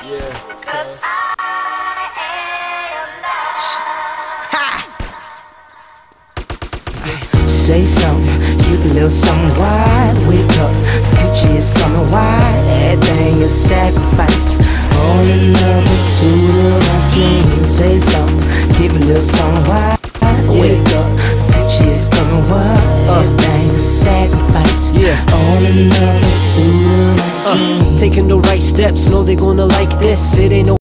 Say something, keep a little something wide. Wake up, future is coming wide. Everything is sacrifice, all in love pursuit of my dreams. Say something, keep a little something wide. Wake up, future is coming wide. Everything is sacrifice, all in love pursuit of my dreams. Taking the right steps, know they gonna like this. It ain't no